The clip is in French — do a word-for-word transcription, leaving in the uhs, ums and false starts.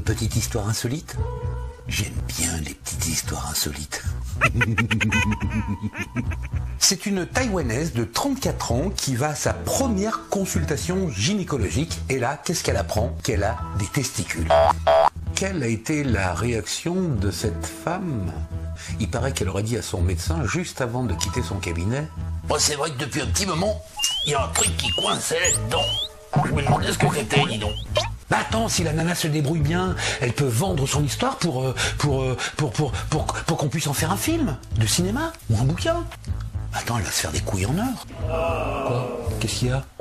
petite histoire insolite? J'aime bien les petites histoires insolites. C'est une Taïwanaise de trente-quatre ans qui va à sa première consultation gynécologique. Et là, qu'est-ce qu'elle apprend? Qu'elle a des testicules. Quelle a été la réaction de cette femme? Il paraît qu'elle aurait dit à son médecin, juste avant de quitter son cabinet: Bon, c'est vrai que depuis un petit moment, il y a un truc qui coinçait là-dedans. Je me demandais ce que c'était, dis donc. Bah attends, si la nana se débrouille bien, elle peut vendre son histoire pour, euh, pour, euh, pour, pour, pour, pour, pour qu'on puisse en faire un film, de cinéma, ou un bouquin. Attends, elle va se faire des couilles en or. Quoi? Qu'est-ce qu'il y a?